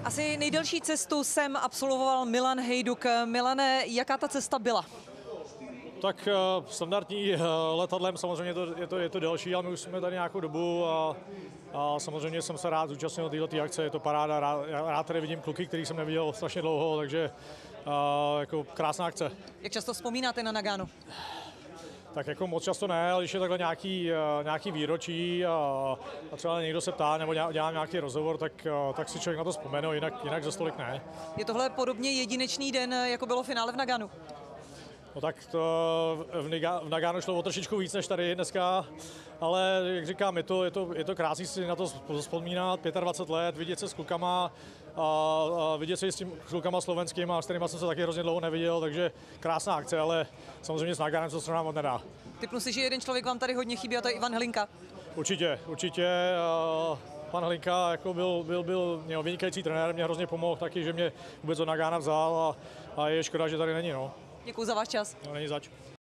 Asi nejdelší cestu sem absolvoval Milan Hejduk. Milane, jaká ta cesta byla? Tak standardní letadlem samozřejmě je to delší, ale my už jsme tady nějakou dobu a samozřejmě jsem se rád zúčastnil této akce, je to paráda, rád tady vidím kluky, kterých jsem neviděl strašně dlouho, takže jako krásná akce. Jak často vzpomínáte na Nagano? Tak jako moc často ne, ale když je takhle nějaký výročí a třeba někdo se ptá nebo dělá nějaký rozhovor, tak si člověk na to vzpomene, jinak za stolik ne. Je tohle podobně jedinečný den, jako bylo finále v Naganu? No tak to v Nagano šlo o trošičku víc než tady dneska, ale jak říkám, je to krásný si na to vzpomínat, 25 let, vidět se s klukama a vidět se i s tím klukama slovenskýma, s kterýma jsem se taky hrozně dlouho neviděl, takže krásná akce, ale samozřejmě s Naganem se srovnávat nedá. Typnu si, že jeden člověk vám tady hodně chybí a to je Ivan Hlinka. Určitě. Pan Hlinka jako měl vynikající trenér, mě hrozně pomohl taky, že mě vůbec od Nagana vzal a je škoda, že tady není. No. Děkuji za váš čas. No, není zač.